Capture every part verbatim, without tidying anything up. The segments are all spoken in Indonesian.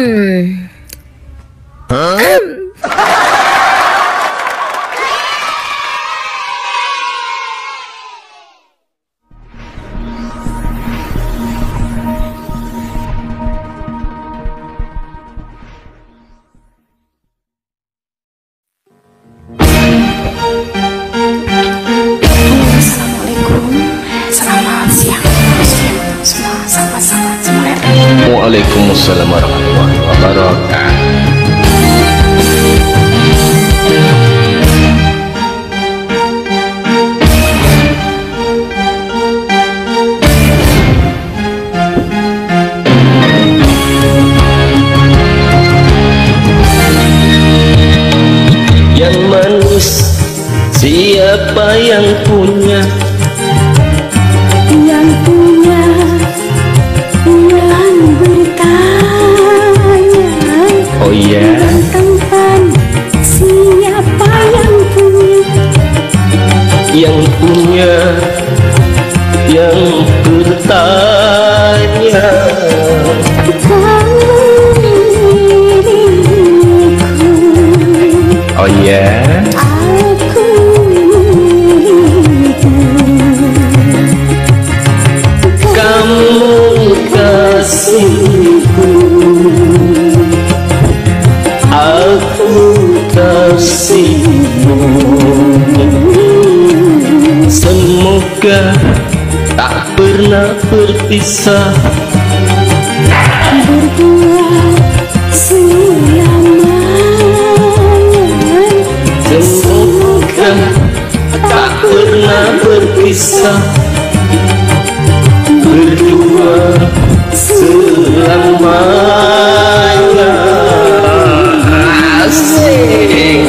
Waalaikumsalam warahmatullahi wabarakatuh. Yang manis siapa yang punya? Yang punya yang bertanya. Oh iya. Yang tampan siapa yang punya? Yang punya yang bertanya. Kamu milikku. Oh iya. Aku milikmu. Kamu kasihku, aku kasihmu. Semoga tak pernah berpisah, berdua selamanya. semoga tak pernah berpisah, berdua selamanya. Asik.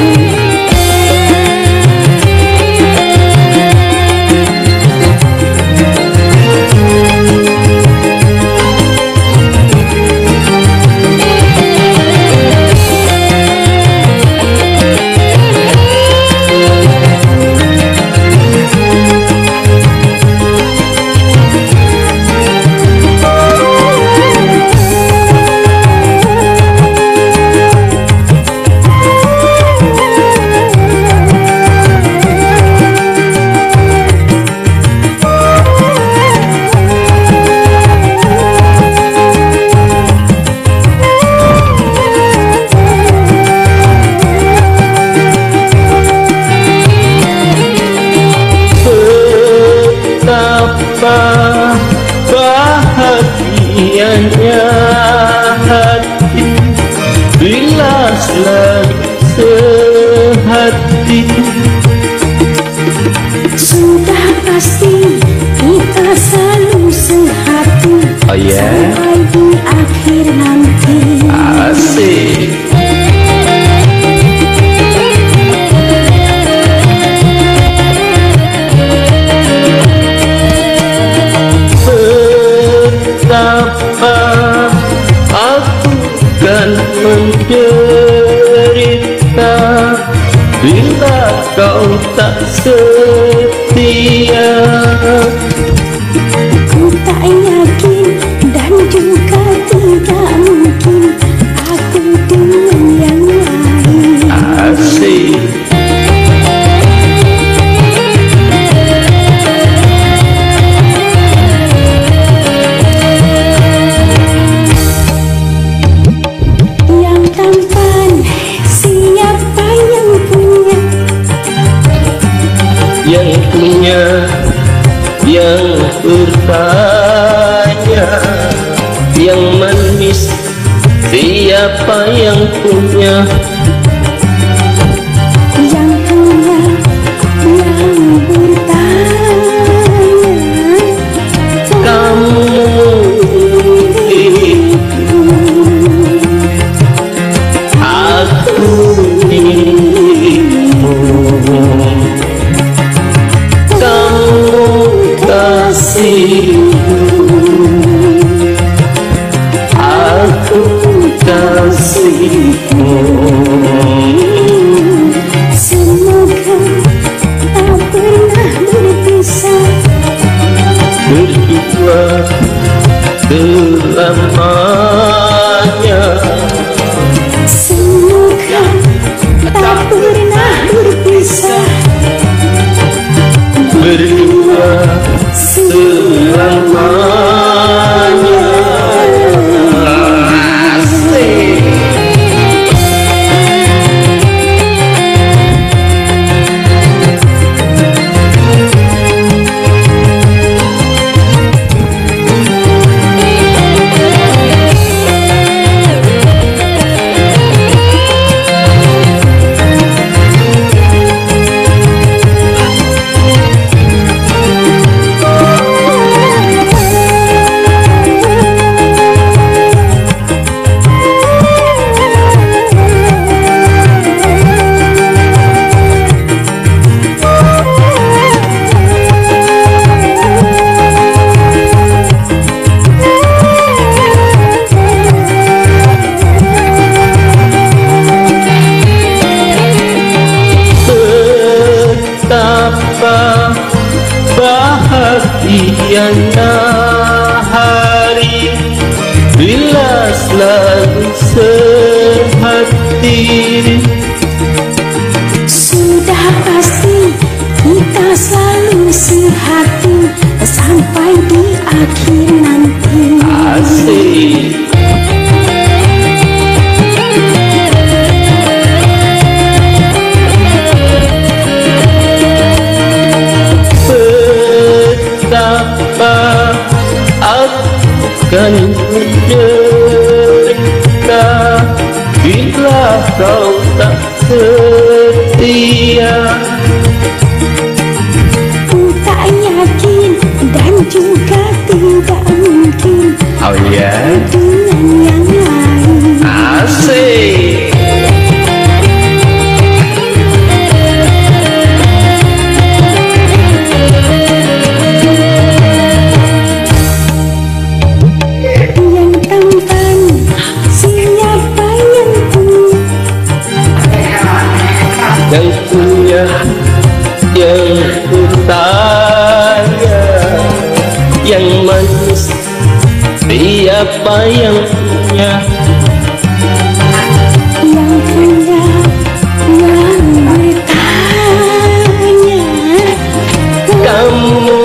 Bahagianya hati bila selalu sehati. Sudah pasti kita selalu sehati. Oh yeah. Sampai di akhir nanti. Asik. Betapa aku kan menderita bila kau tak setia. Ku tak yakin dan juga tidak mungkin aku dengan yang lain. Asik. Yang tampan siapa yang punya? Yang punya yang bertanya. Yang manis siapa yang punya? Yang punya yang bertanya. Kamu milikku, aku milikmu. Kamu kasihku, aku kasihmu. selalu sehati. Sudah pasti kita selalu sehati sampai di akhir nanti. Asik. Betapa akan menderita bila kau tak setia. Ku tak yakin dan juga tidak mungkin Oh ya, dengan yang lain. asik. Yang tampan siapa yang punya? Yang punya, yang kutanya, yang manis, siapa yang punya? Yang punya, yang bertanya. Kamu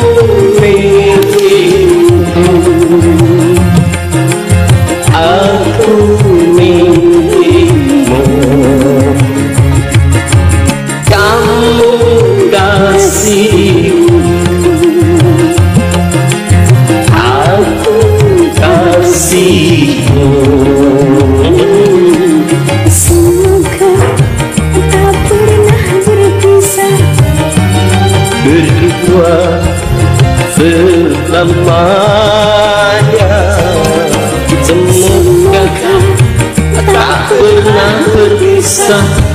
milikku, aku milikmu. Kamu kasihku, aku kasihmu. Semoga tak pernah berpisah. Berdua selamanya. Semoga tak pernah berpisah.